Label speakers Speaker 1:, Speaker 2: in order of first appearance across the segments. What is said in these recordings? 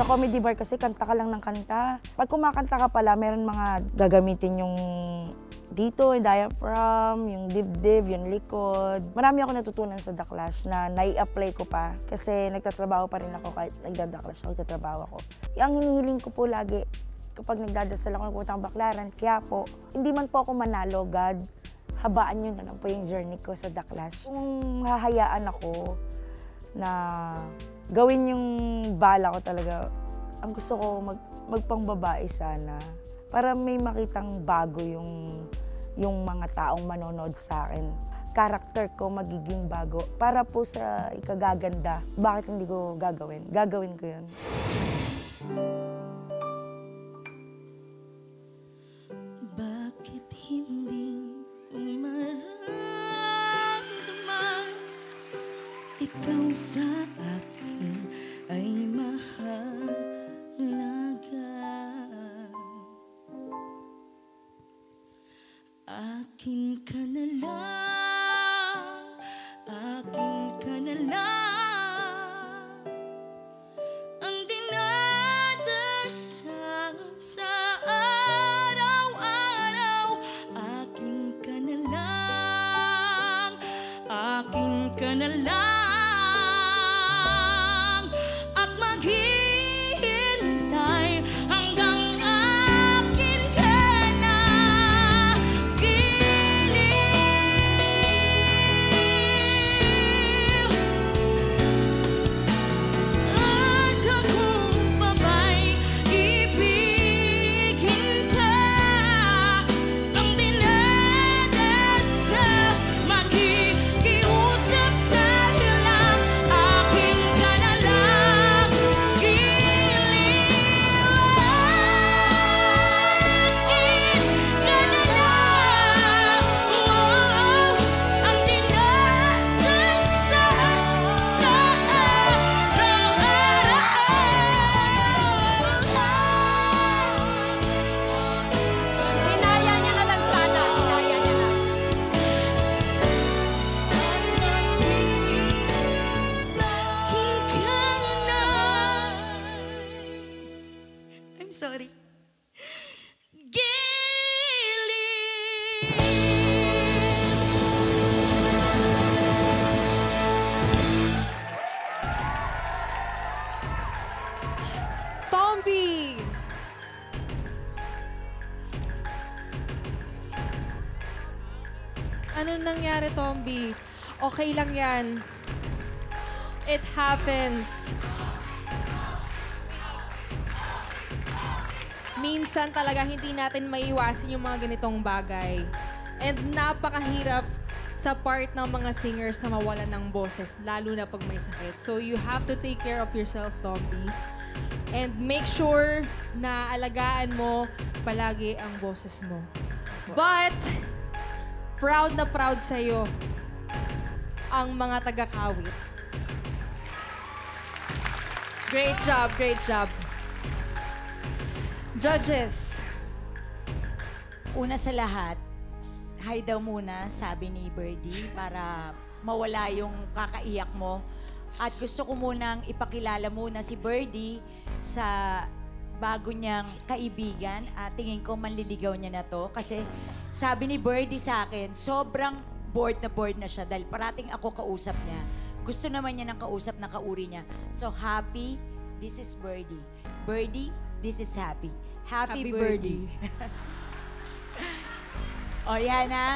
Speaker 1: Sa comedy bar kasi, kanta ka lang ng kanta. Pag kumakanta ka pala, meron mga gagamitin yung dito, yung diaphragm, yung dibdib, yung likod. Marami ako natutunan sa The Clash na nai-apply ko pa kasi nagtatrabaho pa rin ako kahit nagda-The Clash ako, nagtatrabaho ako. Ang hinihiling ko po lagi kapag nagdadasal ako, nagpuntang Baclaran, kaya po, hindi man po ako manalo, God, habaan nyo na lang po yung journey ko sa The Clash. Kung hahayaan ako na gawin yung bala ko talaga, ang gusto ko magpangbabae sana para may makitang bago yung mga taong manonood sa akin. Karakter ko magiging bago para po sa ikagaganda. Bakit hindi ko gagawin? Gagawin ko yun.
Speaker 2: Bakit hindi maramdaman ikaw sa akin ay mahalaga? Akin ka na lang, akin ka na lang, ang dinadasal sa araw-araw. Akin ka na lang, akin ka na lang, at maghihintay hanggang akin ka na giliw. At ako pa ba'y ibigin ka, ang dinadasal, makikiusap dahil lang akin ka na lang giliw. Akin ka na lang, ang dinadasal sa araw-araw.
Speaker 3: Hinaya niya na lang sana. Hinaya niya na.
Speaker 2: Akin ka na. I'm sorry.
Speaker 3: Tombi! Ano nangyari, Tombi? Okay lang yan. It happens. Minsan talaga hindi natin maiwasan yung mga ganitong bagay. And napakahirap sa part ng mga singers na mawalan ng boses, lalo na pag may sakit. So you have to take care of yourself, Tombi. And make sure na alagaan mo palagi ang boses mo. But, proud na proud sa'yo ang mga taga-Kawit. Great job, great job. Judges.
Speaker 4: Una sa lahat, hi daw muna, sabi ni Birdie, para mawala yung kakaiyak mo. At gusto ko munang ipakilala muna si Birdie sa bago niyang kaibigan. At tingin ko manliligaw niya na to. Kasi sabi ni Birdie sa akin, sobrang bored na siya dahil parating ako kausap niya. Gusto naman niya ng kausap na kauri niya. So, Happy, this is Birdie. Birdie, this is Happy. Happy Birdie. O, yan ha.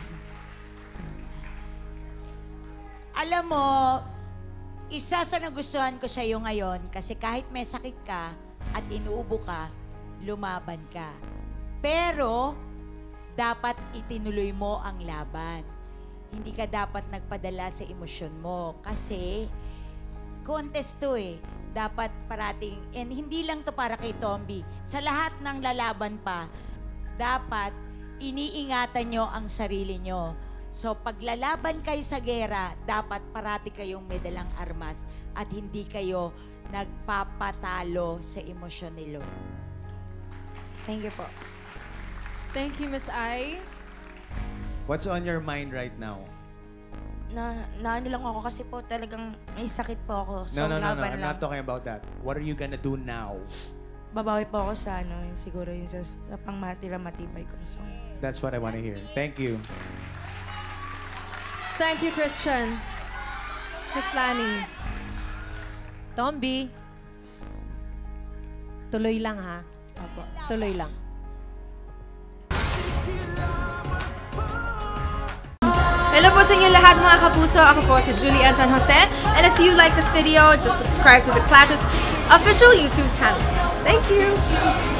Speaker 4: Alam mo, isa sa nagustuhan ko sa'yo ngayon kasi kahit may sakit ka at inuubo ka, lumaban ka. Pero, dapat itinuloy mo ang laban. Hindi ka dapat nagpadala sa emosyon mo kasi contest to eh. Dapat parating, and hindi lang to para kay Tombi, sa lahat ng lalaban pa, dapat iniingatan nyo ang sarili nyo. So, pag lalaban kayo sa gera, dapat parati kayong may dalang armas at hindi kayo nagpapatalo sa emosyon nilo.
Speaker 1: Thank you po.
Speaker 3: Thank you, Miss Ai.
Speaker 5: What's on your mind right now? na ano lang ako kasi po talagang may sakit po ako. So,
Speaker 6: No.
Speaker 5: laban
Speaker 6: I'm
Speaker 5: lang.
Speaker 6: not talking about that. What are you gonna do now?
Speaker 5: Babawi po ako sa ano, siguro yung sa pangmatira matibay kong song.
Speaker 6: That's what I want to hear. Thank you.
Speaker 3: Thank you, Christian. Miss Lani.
Speaker 7: Tombi, tuloy lang ha.
Speaker 5: Opo.
Speaker 7: Tuloy lang.
Speaker 8: Hello po sa inyo lahat mga kapuso. Ako po si Julian San Jose. And if you like this video, just subscribe to the Clash's official YouTube channel. Thank you!